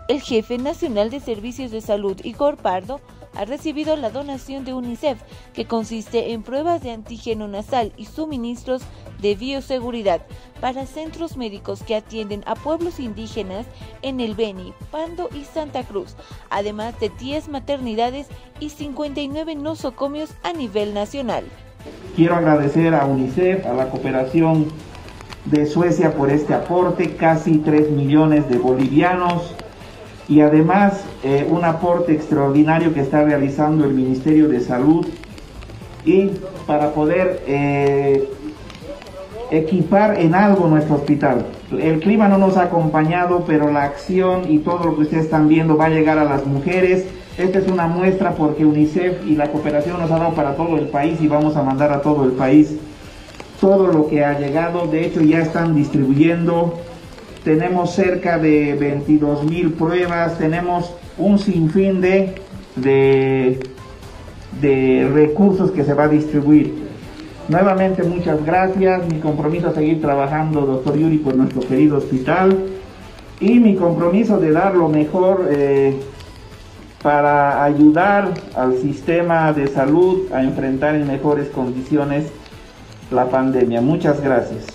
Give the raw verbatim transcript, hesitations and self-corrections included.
El jefe nacional de Servicios de Salud, Igor Pardo, ha recibido la donación de UNICEF, que consiste en pruebas de antígeno nasal y suministros de bioseguridad para centros médicos que atienden a pueblos indígenas en el Beni, Pando y Santa Cruz, además de diez maternidades y cincuenta y nueve nosocomios a nivel nacional. Quiero agradecer a UNICEF, a la cooperación de Suecia por este aporte, casi tres millones de bolivianos, y además eh, un aporte extraordinario que está realizando el Ministerio de Salud y para poder eh, equipar en algo nuestro hospital. El clima no nos ha acompañado, pero la acción y todo lo que ustedes están viendo va a llegar a las mujeres. Esta es una muestra porque UNICEF y la cooperación nos ha dado para todo el país y vamos a mandar a todo el país todo lo que ha llegado. De hecho ya están distribuyendo. Tenemos cerca de veintidós mil pruebas, tenemos un sinfín de, de, de recursos que se va a distribuir. Nuevamente muchas gracias, mi compromiso a seguir trabajando, doctor Yuri, por nuestro querido hospital, y mi compromiso de dar lo mejor eh, para ayudar al sistema de salud a enfrentar en mejores condiciones la pandemia. Muchas gracias.